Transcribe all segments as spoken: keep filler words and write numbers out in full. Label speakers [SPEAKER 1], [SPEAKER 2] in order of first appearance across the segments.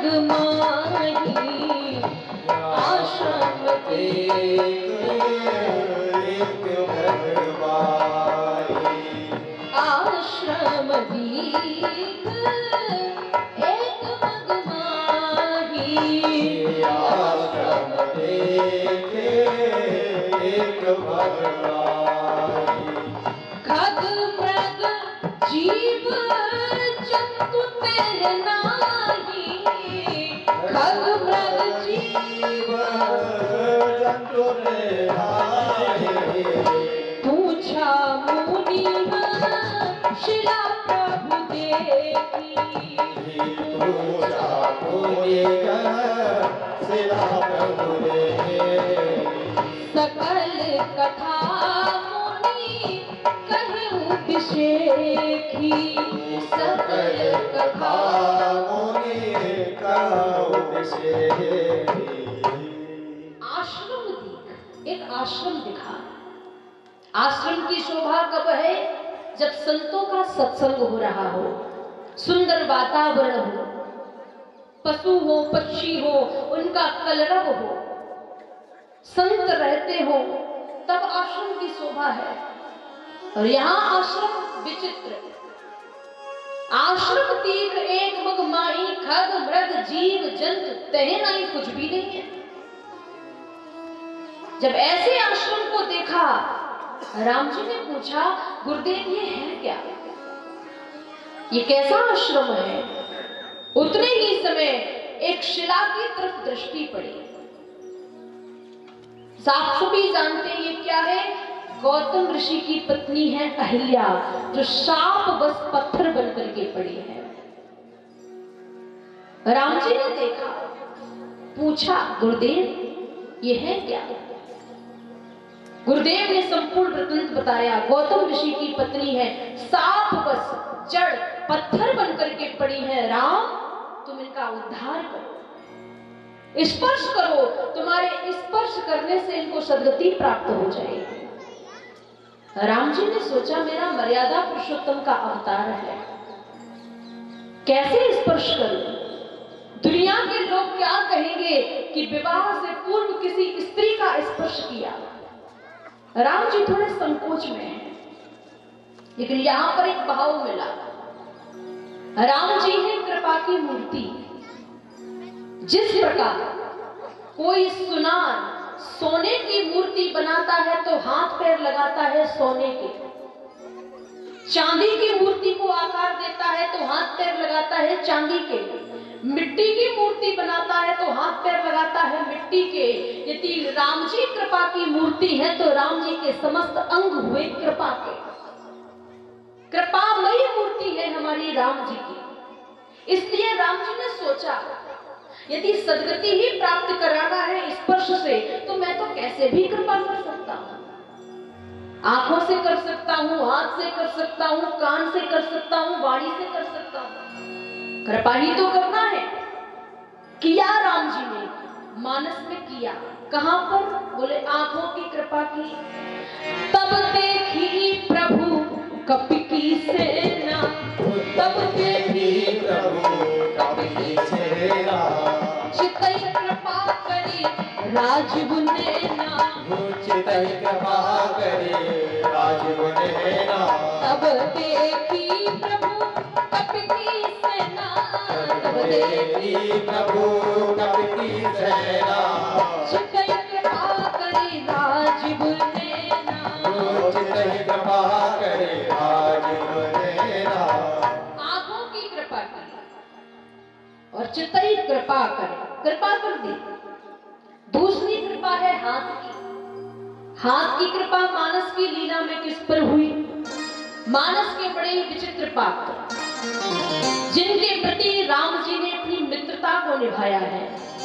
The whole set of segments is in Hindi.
[SPEAKER 1] माही आश्रम एक एक भगवाई आश्रम दीक एक भगवाई आश्रम एक एक भगवाई खग मृग जीव जंतु तेरे नाही खग मृग जीव जंतु तेरे नाही पूछा मुनि शिला प्रभु देखी पूछा मुनि शिला प्रभु देखी सकल कथा विषेखी सकल कथा मुनि कहु विषेखी आश्रम दिख एक आश्रम दिखा। आश्रम की शोभा कब है? जब संतों का सत्संग हो रहा हो, सुंदर वातावरण हो, पशु हो पक्षी हो उनका कलरव हो, संत रहते हो, तब आश्रम की शोभा है। और यहाँ आश्रम विचित्र, आश्रम तीक एक मग माई खग मृग जीव जंतु तहे नहीं कुछ भी नहीं है। जब ऐसे आश्रम को देखा, राम जी ने पूछा गुरुदेव ये है क्या, ये कैसा आश्रम है? उतने ही समय एक शिला की तरफ दृष्टि पड़ी। साक्षी जानते ये क्या है? गौतम ऋषि की पत्नी है अहिल्या, जो शाप बस पत्थर बनकर के पड़ी है। राम जी ने देखा, पूछा गुरुदेव ये है क्या? गुरुदेव ने संपूर्ण वृत्तांत बताया। गौतम ऋषि की पत्नी है, साप बस जड़ पत्थर बनकर के पड़ी है। राम तुम इनका उद्धार करो, स्पर्श करो, तुम्हारे स्पर्श करने से इनको सद्गति प्राप्त हो जाएगी। राम जी ने सोचा मेरा मर्यादा पुरुषोत्तम का अवतार है, कैसे स्पर्श करूं? दुनिया के लोग क्या कहेंगे कि विवाह से पूर्व किसी स्त्री का स्पर्श किया। राम जी थोड़े संकोच में हैं, लेकिन यहां पर एक भाव मिला। राम जी है कृपा की मूर्ति। जिस प्रकार कोई सुनार सोने की मूर्ति बनाता है तो हाथ पैर लगाता है सोने के, चांदी की मूर्ति को आकार देता है तो हाथ पैर लगाता है चांदी के, मिट्टी की मूर्ति बनाता है तो हाथ पैर लगाता है मिट्टी के। यदि राम जी कृपा की मूर्ति है तो राम जी के समस्त अंग हुए कृपा के। कृपामयी मूर्ति है हमारी राम जी की। इसलिए राम जी ने सोचा यदि सद्गति ही प्राप्त कराना है स्पर्श से, तो मैं तो कैसे भी कृपा कर सकता हूँ। आंखों से कर सकता हूँ, हाथ से कर सकता हूँ, कान से कर सकता हूँ, वाणी से कर सकता हूँ, कृपा ही तो करना है। किया राम जी ने, मानस में किया। कहां पर? बोले आंखों की कृपा की। तब देखी प्रभु कपि की सेना, तब देखी प्रभु कपि की सेना, चितई कृपा करी राजीव नैना, चितई कृपा करी राजीव नैना। तब देखी प्रभु कपि की सेना, तब देखी प्रभु कपि की सेना, चितई कृपा करी राजीव नैना, चितई कृपा करी राजीव नैना। आंखों की कृपा की और चितई कृपा करे, कृपा कर दी। दूसरी कृपा है हाथ की। हाथ की कृपा मानस की लीला में किस पर हुई? मानस के बड़े विचित्र पात्र जिनके प्रति राम जी ने अपनी मित्रता को निभाया है।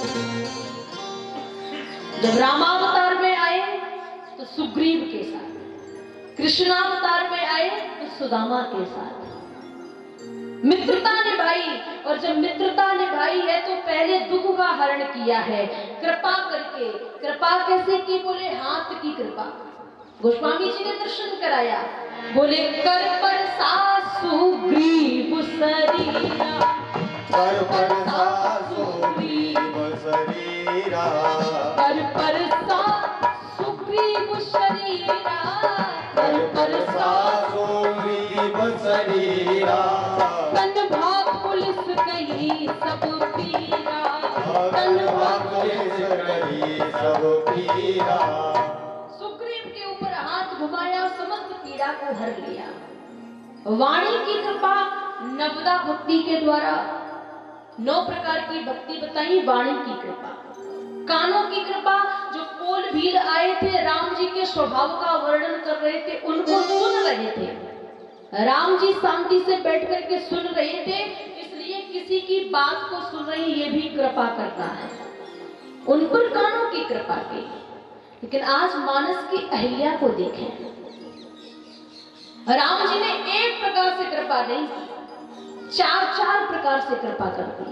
[SPEAKER 1] जब रामावतार में आए तो सुग्रीव के साथ, कृष्णावतार में आए तो सुदामा के साथ मित्रता निभाई। और जब मित्रता निभाई है तो पहले दुख का हरण किया है कृपा करके। कृपा कैसे की? बोले हाथ की कृपा। गोस्वामी जी ने दर्शन कराया, बोले कर पर सुग्रीव शरीरा, कर पर
[SPEAKER 2] वीरा।
[SPEAKER 1] सुग्रीव के ऊपर हाथ घुमाया, समस्त पीड़ा को हर लिया। वाणी की कृपा नवदा भक्ति के द्वारा, नौ प्रकार की भक्ति बताई वाणी की कृपा। कानों की कृपा, जो कोल भील आए थे राम जी के स्वभाव का वर्णन कर रहे थे, उनको सुन रहे थे। राम जी शांति से बैठ करके सुन रहे थे, इसलिए किसी की बात को सुन रही ये भी कृपा करता है। उन पर कानों की कृपा की। लेकिन आज मानस की अहिल्या को देखें, राम जी ने एक प्रकार से कृपा नहीं की, चार चार प्रकार से कृपा कर दी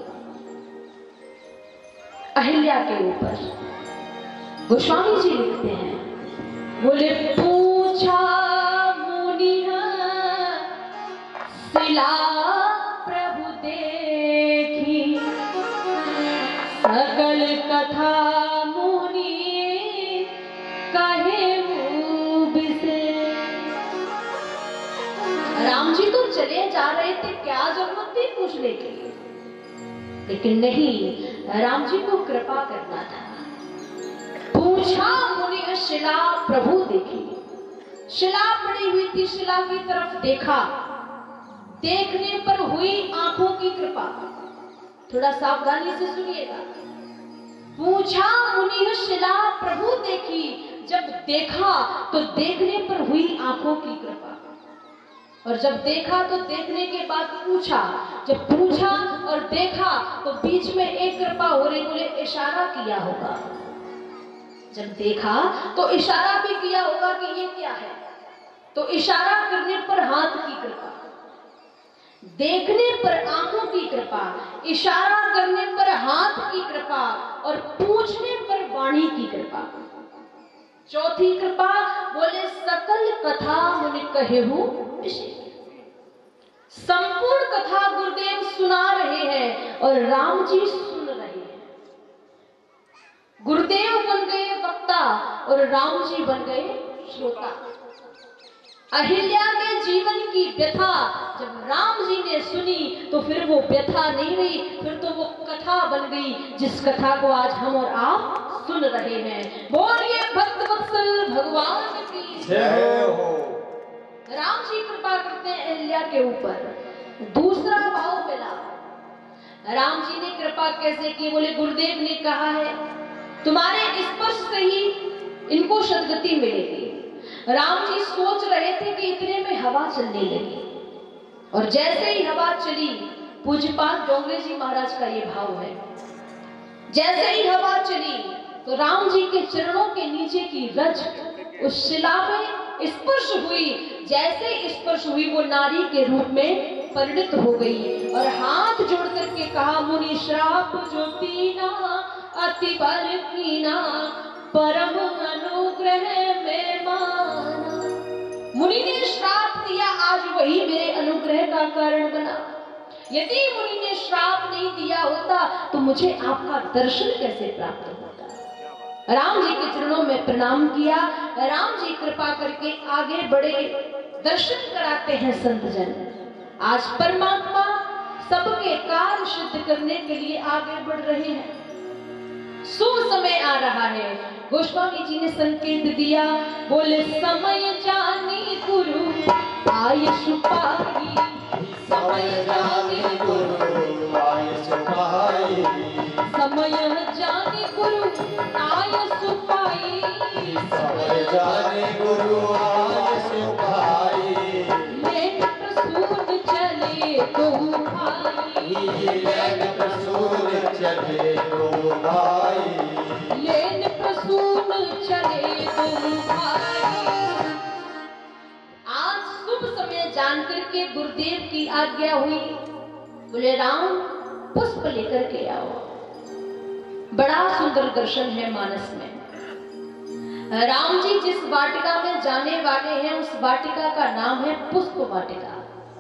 [SPEAKER 1] अहिल्या के ऊपर। गोस्वामी जी लिखते हैं, बोले पूछा मुनिया शिला प्रभु देखी, सकल कथा मुनि कहे से। राम जी तो चले जा रहे थे, क्या जरूरत थी पूछने के लिए, लेकिन नहीं, राम जी को कृपा करना था। पूछा मुनि शिला प्रभु देखी, शिला पड़ी हुई थी, शिला की तरफ देखा, देखने पर हुई आंखों की कृपा। थोड़ा सावधानी से सुनिएगा। पूछा मुनि शिला प्रभु देखी, जब देखा तो देखने पर हुई आंखों की कृपा, और जब देखा तो देखने के बाद पूछा, जब पूछा और देखा तो बीच में एक कृपा हो रही, बोले इशारा किया होगा। जब देखा तो इशारा भी किया होगा कि ये क्या है, तो इशारा करने पर हाथ की कृपा, देखने पर आंखों की कृपा, इशारा करने पर हाथ की कृपा, और पूछने पर वाणी की कृपा। चौथी कृपा, बोले सकल कथा मुनि कहेहु विषय। संपूर्ण कथा गुरुदेव सुना रहे हैं और राम जी सुन रहे हैं। गुरुदेव बन गए वक्ता और राम जी बन गए श्रोता। अहिल्या के जीवन की व्यथा जब राम जी ने सुनी तो फिर वो व्यथा नहीं रही, फिर तो वो कथा बन गई, जिस कथा को आज हम और आप सुन रहे हैं। बोलिए भक्त वत्सल भगवान की जय हो। राम जी कृपा करते हैं अहिल्या के ऊपर। दूसरा भाव मिला, राम जी ने कृपा कैसे की, बोले गुरुदेव ने कहा है तुम्हारे स्पर्श से ही इनको सदगति मिलेगी। राम जी सोच रहे थे कि इतने में हवा चलने लगी, और जैसे ही हवा चली, पूज्यपाद डोंगरे जी महाराज का ये भाव है, जैसे ही हवा चली तो राम जी के चरणों के नीचे की रज उस शिला में स्पर्श हुई। जैसे स्पर्श हुई वो नारी के रूप में परिणित हो गई, और हाथ जोड़ करके कहा, मुनि श्राप जो दीना अति बल कीना, परम अनुग्रह में माना। मुनि ने श्राप दिया, आज वही मेरे अनुग्रह का कारण बना। यदि मुनि ने श्राप नहीं दिया होता तो मुझे आपका दर्शन कैसे प्राप्त होता। राम जी के चरणों में प्रणाम किया। राम जी कृपा करके आगे बढ़े, दर्शन कराते हैं संत जन। आज परमात्मा सबके कार्य सिद्ध करने के लिए आगे बढ़ रहे हैं। शुभ समय आ रहा है। गोस्वामी जी ने संकेत दिया, बोले समय जानी गुरु आयुष पाई,
[SPEAKER 2] समय जानी गुरु आयुष पाई,
[SPEAKER 1] समय जानी गुरु आयुष पाई,
[SPEAKER 2] समय जानी गुरु आयुष पाई,
[SPEAKER 1] लेन प्रसून चले तो भाई,
[SPEAKER 2] लेन प्रसून चले तो भाई,
[SPEAKER 1] लेन प्रसून चले तो भाई। आज शुभ समय जान करके गुरुदेव की आज्ञा हुई, बोले राम पुष्प लेकर के आओ। बड़ा सुंदर दर्शन है मानस में। राम जी जिस वाटिका में जाने वाले हैं उस वाटिका का नाम है पुष्प वाटिका।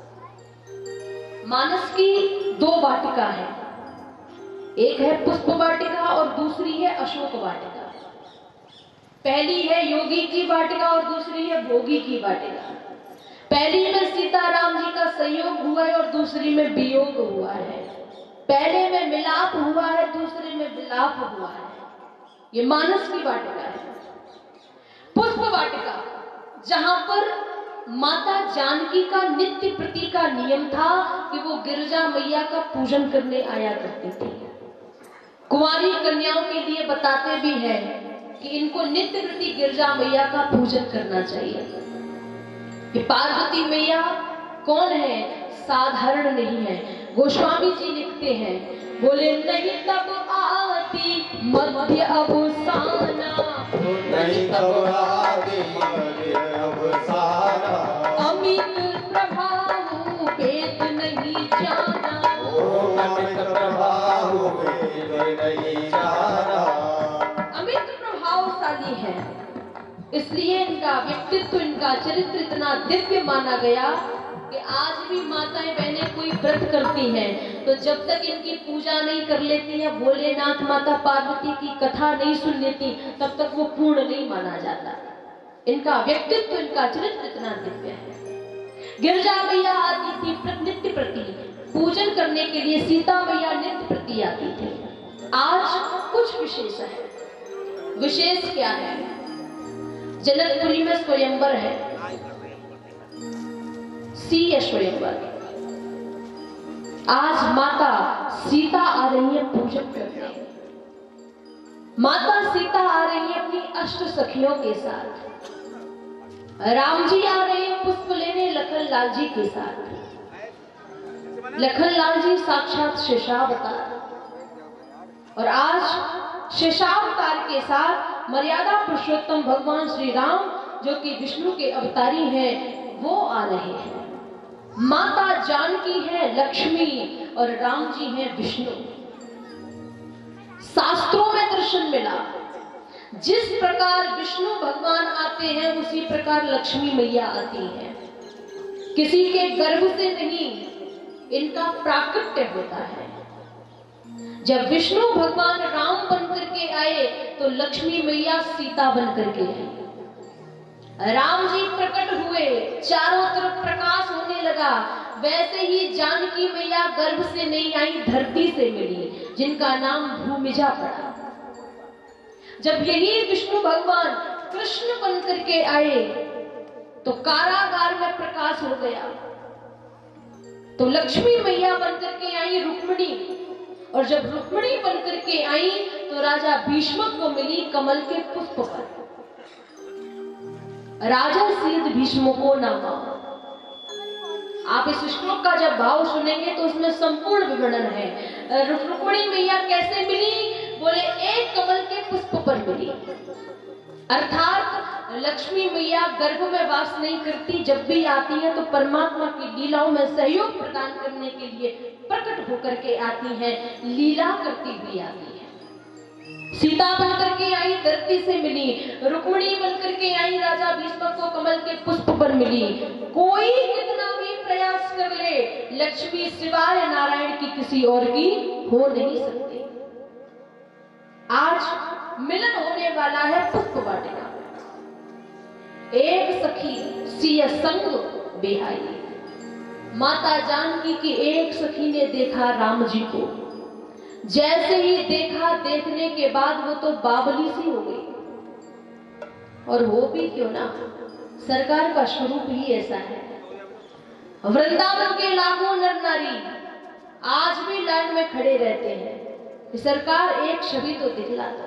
[SPEAKER 1] मानस की दो वाटिका है, एक है पुष्प वाटिका और दूसरी है अशोक वाटिका। पहली है योगी की वाटिका और दूसरी है भोगी की वाटिका। पहली में सीता राम जी का संयोग हुआ है और दूसरी में वियोग हुआ है। पहले में मिलाप हुआ है, दूसरे में विलाप हुआ है। ये मानस की वाटिका है, पुष्प वाटिका, जहां पर माता जानकी का नित्य प्रति का नियम था कि वो गिरजा मैया का पूजन करने आया करती थी। कुंवारी कन्याओं के लिए बताते भी हैं कि इनको नित्य प्रति गिरजा मैया का पूजन करना चाहिए। कि पार्वती मैया कौन है, साधारण नहीं है। गोस्वामी जी लिखते हैं, बोले नहीं तब आती मध्य अवसाना,
[SPEAKER 2] नहीं तब आती मध्य अवसाना,
[SPEAKER 1] अमित प्रभाव वेद नहीं जाना,
[SPEAKER 2] अमित प्रभाव वेद नहीं जाना।
[SPEAKER 1] अमित प्रभावशाली है, इसलिए इनका व्यक्तित्व, इनका चरित्र इतना दिव्य माना गया कि आज भी माताएं बहनें कोई व्रत करती हैं तो जब तक इनकी पूजा नहीं कर लेती या भोलेनाथ माता पार्वती की कथा नहीं सुन लेती तब तक वो पूर्ण नहीं माना जाता। इनका व्यक्तित्व, इनका चरित्र इतना दिव्य है। गिरजा मैया आती थी नित्य प्रति पूजन करने के लिए, सीता मैया नित्य प्रति आती थी। आज कुछ विशेष है। विशेष क्या है? जनकपुरी में स्वयंवर है, सीय स्वयंवर। आज माता सीता आ रही है पूजन करने। माता सीता आ रही है अपनी अष्ट सखियों के साथ। राम जी आ रहे हैं पुष्प लेने लखन लाल जी के साथ। लखन लाल जी साक्षात शेषावतार, और आज शेषावतार के साथ मर्यादा पुरुषोत्तम भगवान श्री राम जो कि विष्णु के अवतारी हैं वो आ रहे हैं। माता जानकी है लक्ष्मी और राम जी हैं विष्णु। शास्त्रों में दर्शन मिला, जिस प्रकार विष्णु भगवान आते हैं उसी प्रकार लक्ष्मी मैया आती हैं। किसी के गर्भ से नहीं, इनका प्राकट्य होता है। जब विष्णु भगवान राम बन करके आए तो लक्ष्मी मैया सीता बन करके आई। राम जी प्रकट हुए, चारों तरफ प्रकाश होने लगा। वैसे ही जानकी मैया गर्भ से नहीं आई, धरती से मिली, जिनका नाम भूमिजा पड़ा। जब यही विष्णु भगवान कृष्ण बन करके आए तो कारागार में प्रकाश हो गया। तो लक्ष्मी मैया बन करके आई रुक्मिणी, और जब रुक्मिणी बन करके आई तो राजा भीष्मक को मिली कमल के पुष्प पर। राजा सीध भीष्म को नामा। आप इस श्लोक का जब भाव सुनेंगे तो उसमें संपूर्ण विवरण है। रुक्मिणी मैया कैसे मिली? बोले एक कमल के पुष्प पर मिली। अर्थात लक्ष्मी मैया गर्भ में वास नहीं करती, जब भी आती है तो परमात्मा की लीलाओं में सहयोग प्रदान करने के लिए प्रकट होकर के आती है, लीला करती हुई आती है। सीता बनकर के आई, धरती से मिली। रुक्मिणी बनकर के आई, राजा भीष्मक को कमल के पुष्प पर मिली। कोई कितना भी प्रयास कर ले, लक्ष्मी सिवाय नारायण की किसी और की हो नहीं सकती। आज मिलन होने वाला है पुष्प वाटिका में। एक सखी सिय संग बेहाई। माता जानकी की एक सखी ने देखा राम जी को। जैसे ही देखा, देखने के बाद वो तो बावली सी हो गई। और हो भी क्यों ना, सरकार का स्वरूप ही ऐसा है। वृंदावन के लाखों नर नारी आज भी लाइन में खड़े रहते हैं कि सरकार एक छवि तो दिखला दो।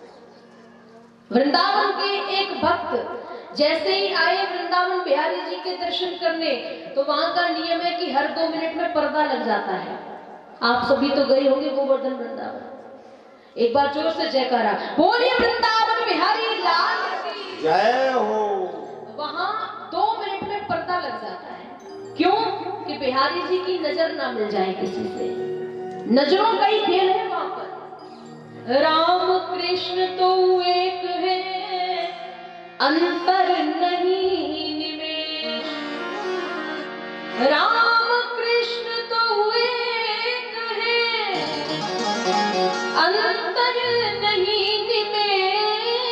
[SPEAKER 1] वृंदावन के एक भक्त जैसे ही आए वृंदावन बिहारी जी के दर्शन करने तो वहां का नियम है कि हर दो मिनट में पर्दा लग जाता है। आप सभी तो गए होंगे गोवर्धन वृंदावन। एक बार जोर से जयकारा बोलिए वृंदावन बिहारी लाल की
[SPEAKER 2] जय हो।
[SPEAKER 1] वहां दो मिनट में पर्दा लग जाता है। क्यों? कि बिहारी जी की नजर ना मिल जाए किसी से। नजरों का ही खेल है वहां पर। राम कृष्ण तो एक है, अंतर नहीं निमेष। राम कृष्ण तो एक है, अंतर नहीं निमेष।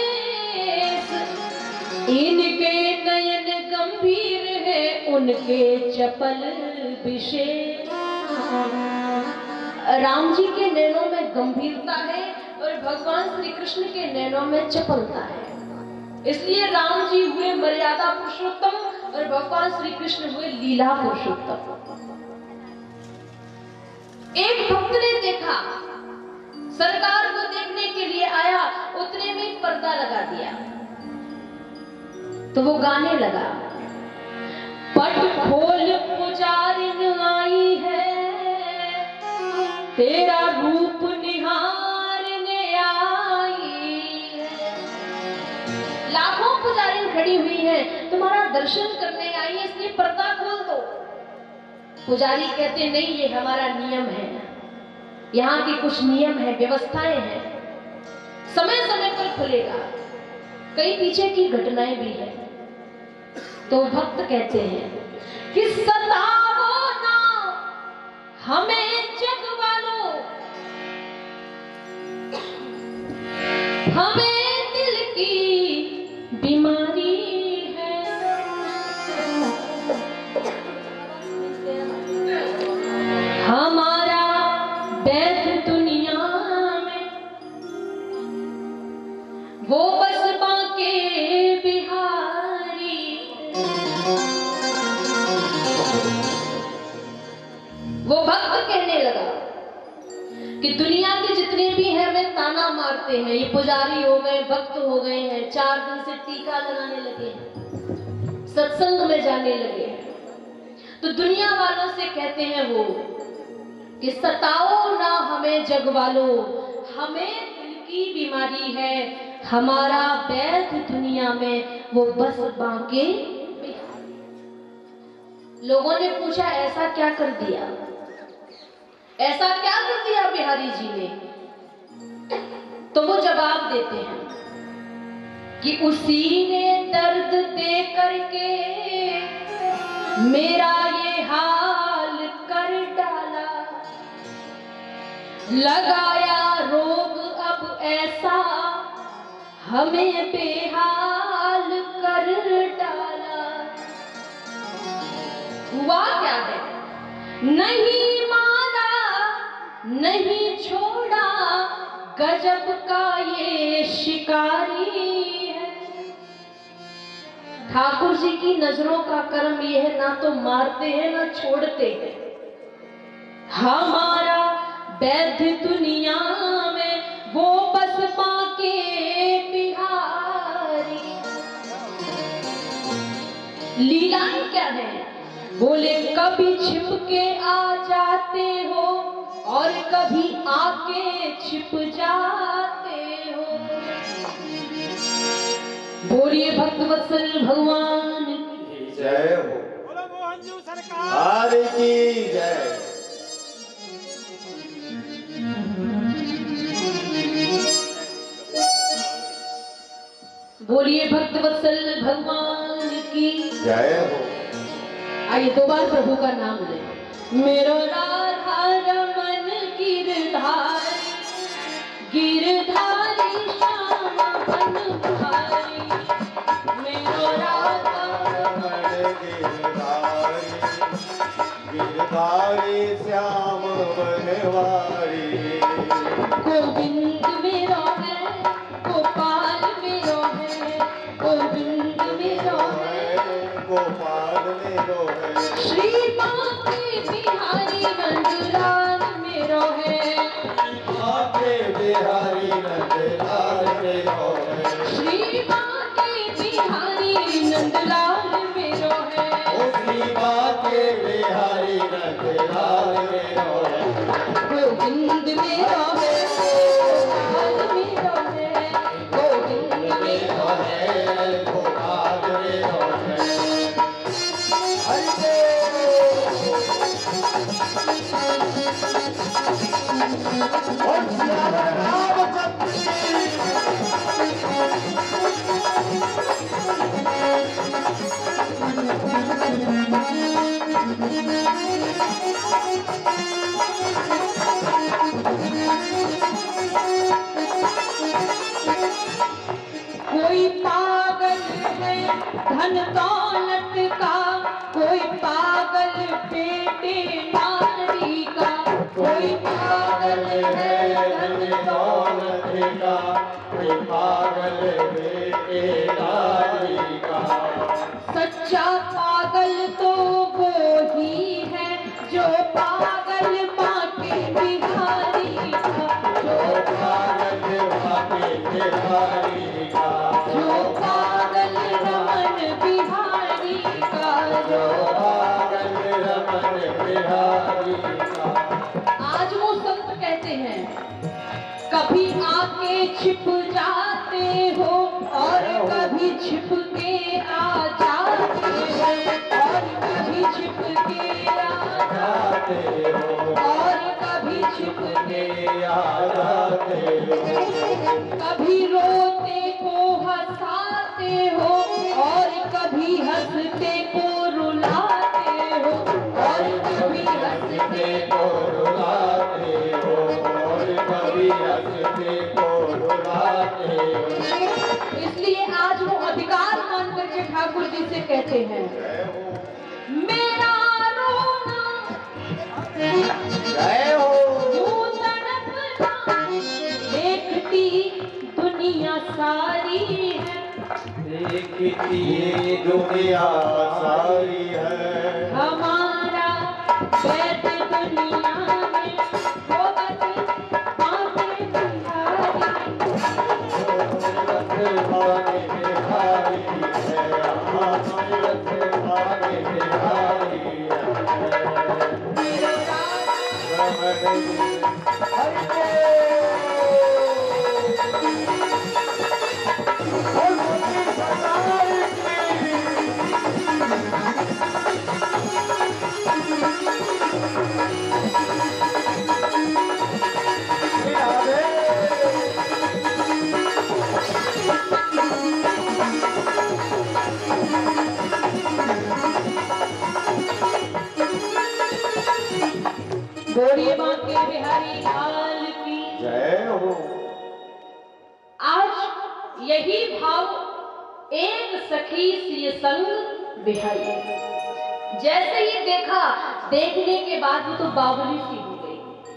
[SPEAKER 1] इनके नयन गंभीर है, उनके चपल विशेष। राम जी के नैनों में गंभीरता है, और भगवान श्री कृष्ण के नैनों में चपलता है। इसलिए राम जी हुए मर्यादा पुरुषोत्तम और भगवान श्री कृष्ण हुए लीला पुरुषोत्तम। एक भक्त ने देखा, सरकार को देखने के लिए आया, उतने में पर्दा लगा दिया, तो वो गाने लगा, पट खोल पुजारिन आई है, तेरा रूप निहारने आई है। लाखों पुजारिन खड़ी हुई हैं, तुम्हारा दर्शन करने आई है, इसलिए पर्दा खोल दो। पुजारी कहते नहीं, ये हमारा नियम है, यहाँ की कुछ नियम है, व्यवस्थाएं हैं, समय समय पर खुलेगा। कई पीछे की घटनाएं भी है। तो भक्त कहते हैं कि सताओ ना हमें जग वालों, हमें दिल की बीमारी है। हमारा वैध दुनिया में वो बस बांके बिहारी। वो भक्त कहने लगा कि दुनिया के जितने भी हैं वे ताना मारते हैं, ये पुजारी हो गए, भक्त हो गए हैं, चार दिन से टीका लगाने लगे हैं, सत्संग में जाने लगे हैं। तो दुनिया वालों से कहते हैं वो कि सताओ ना हमें जग वालों, हमें दिल की बीमारी है, हमारा वैध दुनिया में वो बस बांके बिहारी। लोगों ने पूछा ऐसा क्या कर दिया, ऐसा क्या कर दिया बिहारी जी ने? तो वो जवाब देते हैं कि उसी ने दर्द दे करके मेरा ये हाल कर डाला, लगाया रोग अब ऐसा हमें बेहाल कर डाला। हुआ क्या है? नहीं मारा नहीं छोड़ा, गजब का ये शिकारी है। ठाकुर जी की नजरों का कर्म ये है, ना तो मारते हैं ना छोड़ते हैं। हमारा वैध दुनिया में वो बस बांके बिहारी। लीलाएं क्या है? बोले कभी छिप के आ जाते हो और कभी आके छिप जाते हो। बोलिए भक्तवत्सल भगवान की
[SPEAKER 2] जय हो।
[SPEAKER 3] बोलो मोहन जी सरकार
[SPEAKER 2] हरि की जय।
[SPEAKER 1] बोलिए भक्तवत्सल भगवान की
[SPEAKER 2] जय हो।
[SPEAKER 1] आइए दो बार प्रभु का नाम ले। मेरो राधा रमन गिरधारी, गिरधारी श्याम बनधारी। मेरो राधा
[SPEAKER 2] रमन गिरधारी, गिरधारी श्याम बनवारी।
[SPEAKER 1] गोविंद मेरो है, गोपाल मेरो है, गोविंद मेरो है,
[SPEAKER 2] गोपाल मेरो है।
[SPEAKER 1] श्री बांके बिहारी नंदलाल मेरो है,
[SPEAKER 2] बांके बिहारी नंदलाल मेरो है।
[SPEAKER 1] श्री बांके बिहारी नंदलाल मेरो है।
[SPEAKER 2] ओ श्री बांके बिहारी नंदलाल मेरो है।
[SPEAKER 1] गोविंद मेरो है, गोपाल मेरो है, गोविंद मेरो है,
[SPEAKER 2] गोपाल मेरो है।
[SPEAKER 1] कोई पागल है धन दौलत का, कोई पागल बेटे नारी का। कोई पागल है धन दौलत
[SPEAKER 2] का, कोई पागल बेटेदारी का।
[SPEAKER 1] सच्चा पागल तो वो ही है जो पागल माँ के बिहारी का,
[SPEAKER 2] जो पागल माँ के बिहारी का,
[SPEAKER 1] जो पागल रमन बिहारी का,
[SPEAKER 2] जो पागल रमन बिहारी का।
[SPEAKER 1] आज वो संत कहते हैं कभी आके छिप जाते हो और कभी छिप के आ जाते हो, और कभी छिप के आ
[SPEAKER 2] जाते हो,
[SPEAKER 1] और कभी छिप के
[SPEAKER 2] आ जाते हो।
[SPEAKER 1] कभी रोते को हंसाते हो और कभी हंसते को रुलाते हो, और कभी हंसते
[SPEAKER 2] को रुलाते हो, और कभी हंसते को रुलाते हो।
[SPEAKER 1] इसलिए आज वो अधिकार मान करके ठाकुर जी से कहते हैं मेरा रोना
[SPEAKER 2] जय हो।
[SPEAKER 1] यूं तड़पना देखती दुनिया सारी है,
[SPEAKER 2] देखती दुनिया सारी है,
[SPEAKER 1] हमारा वैद दुनिया में भगत आके बिहारी,
[SPEAKER 2] भाने बिहारी है, अमृत भाने बिहारी है। रमण जी हरि बोल, मुझे सदाई की राधे।
[SPEAKER 1] गोरी माँ के बिहारी लाल की
[SPEAKER 2] जय हो।
[SPEAKER 1] आज यही भाव एक सखी सी संग बिहारी, जैसे ही देखा देखने के बाद वो तो बावली सी हो गई,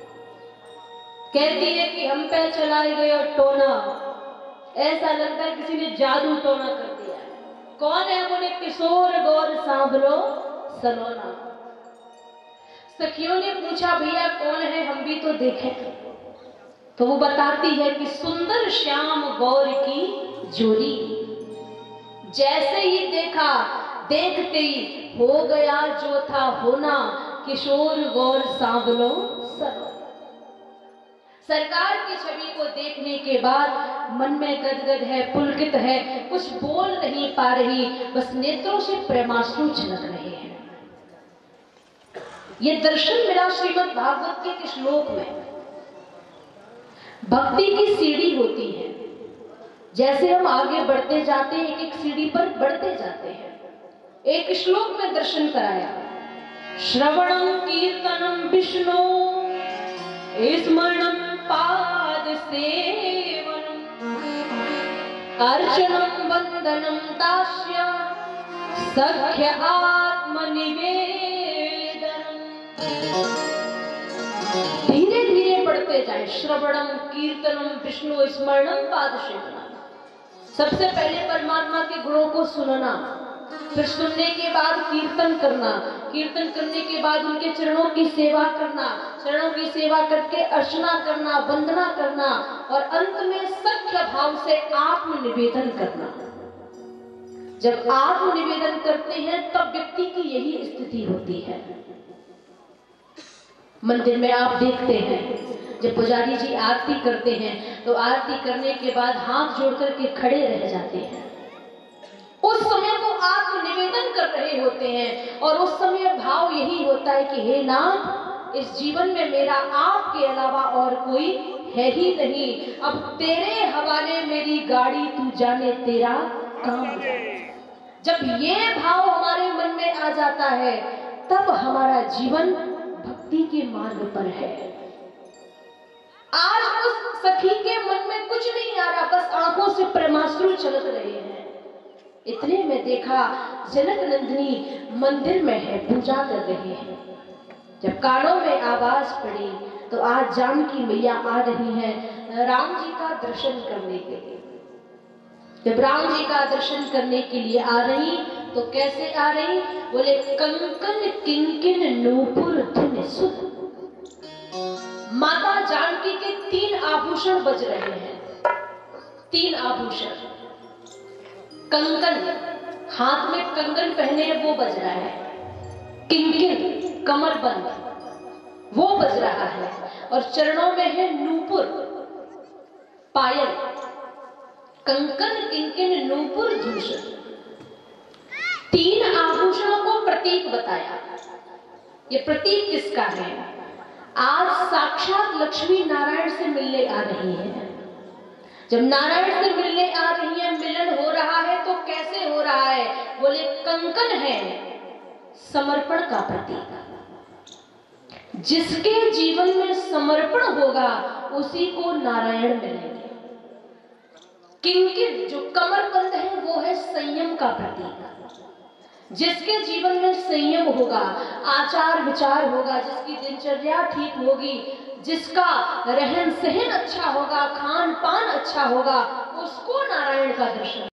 [SPEAKER 1] कहती है कि हम पे चलाए गए और टोना, ऐसा लगता है किसी ने जादू टोना कर दिया। कौन है? बोले किशोर गौर सांभलो सलोना। सखियों ने पूछा भैया कौन है, हम भी तो देखें। तो वो बताती है कि सुंदर श्याम गौर की जोड़ी, जैसे ही देखा देखते ही हो गया जो था होना, किशोर गौर सांभलो सलोना। सरकार की छवि को देखने के बाद मन में गदगद है, पुलकित है, कुछ बोल नहीं पा रही, बस नेत्रों से प्रेमाश्रु छलक रहे हैं। ये दर्शन मिला श्रीमद् भागवत के एक श्लोक में। भक्ति की सीढ़ी होती है, जैसे हम आगे बढ़ते जाते हैं एक एक सीढ़ी पर बढ़ते जाते हैं। एक श्लोक में दर्शन कराया, श्रवणम कीर्तनम विष्णु स्मरणम पाद सेवनम अर्चनम वंदनम दास्य सख्य आत्मनिवेदनम। धीरे धीरे बढ़ते जाए, श्रवणम कीर्तनम विष्णु स्मरणम पाद सेवनम। सबसे पहले परमात्मा के गुणों को सुनना, फिर सुनने के बाद कीर्तन करना, कीर्तन करने के बाद उनके चरणों की सेवा करना, चरणों की सेवा करके अर्चना करना, वंदना करना, और अंत में सख्य भाव से आत्मनिवेदन करना। जब आत्मनिवेदन करते हैं तब व्यक्ति की यही स्थिति होती है। मंदिर में आप देखते हैं जब पुजारी जी आरती करते हैं तो आरती करने के बाद हाथ जोड़ करके खड़े रह जाते हैं। उस समय वो आत्मनिवेदन कर रहे होते हैं और उस समय भाव यही होता है कि हे नाथ, इस जीवन में मेरा आपके अलावा और कोई है ही नहीं, अब तेरे हवाले मेरी गाड़ी, तू जाने तेरा काम। जब ये भाव हमारे मन में आ जाता है तब हमारा जीवन भक्ति के मार्ग पर है। आज उस सखी के मन में कुछ नहीं आ रहा, बस आंखों से प्रेमाश्रु छलक रहे हैं। इतने में देखा जनक नंदिनी मंदिर में है, पूजा कर रहे हैं। जब कानों में आवाज पड़ी तो आज जानकी मैया आ रही हैं राम जी का दर्शन करने के लिए। जब राम जी का दर्शन करने के लिए आ रही तो कैसे आ रही? बोले कंकन किंकिन नूपुर धुन सुध। माता जानकी के तीन आभूषण बज रहे हैं, तीन आभूषण। कंकन, हाथ में कंगन पहने हैं वो बज रहा है, किंकिन कमरबंद वो बज रहा है, और चरणों में है नूपुर पायल। कंकन किंकिन नूपुर धूषण, तीन आभूषणों को प्रतीक बताया। ये प्रतीक किसका है? आज साक्षात लक्ष्मी नारायण से मिलने आ रही है। जब नारायण से मिलने आ रही है, मिलन हो रहा है तो कैसे हो रहा है? बोले कंकन है समर्पण का प्रतीक। जिसके जीवन में समर्पण होगा उसी को नारायण मिलेंगे। किंकिन जो कमरबंद है वो है संयम का प्रतीक। जिसके जीवन में संयम होगा, आचार विचार होगा, जिसकी दिनचर्या ठीक होगी, जिसका रहन सहन अच्छा होगा, खान पान अच्छा होगा, उसको नारायण का दर्शन